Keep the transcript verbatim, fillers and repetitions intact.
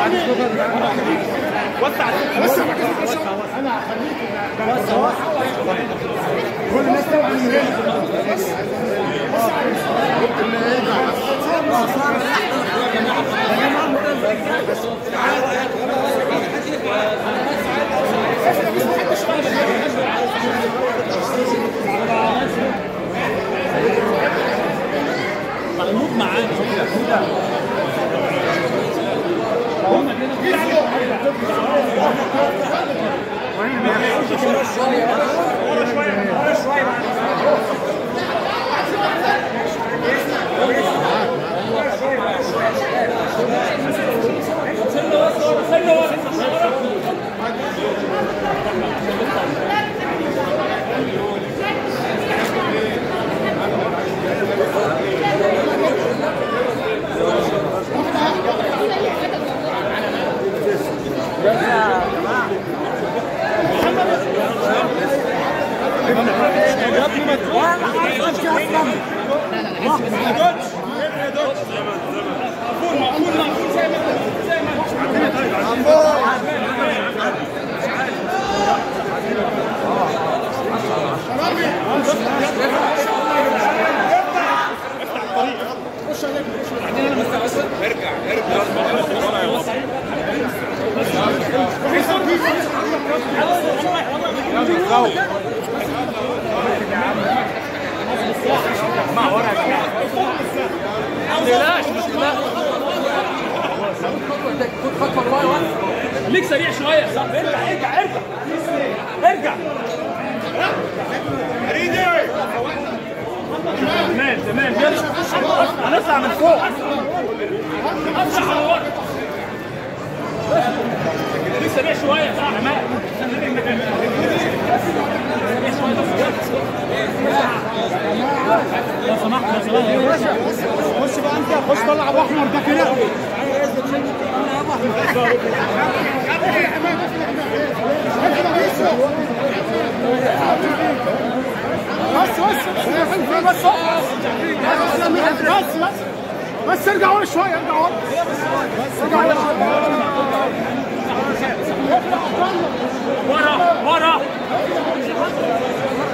وسع وسع انا هخليك وسع كل الناس تبع من محمود معانا ليك سريع شويه صح. ارجع ارجع ارجع ارجع تمام تمام يلا هنطلع من فوق افتح على ورا ليك سريع شويه صح. تمام لو سمحت لو سمحت يا باشا خش بقى انت خش طلع ابو احمر ده كده بس بس بس بس بس بس ارجع ورا شويه ارجع ورا ارجع ورا ورا ورا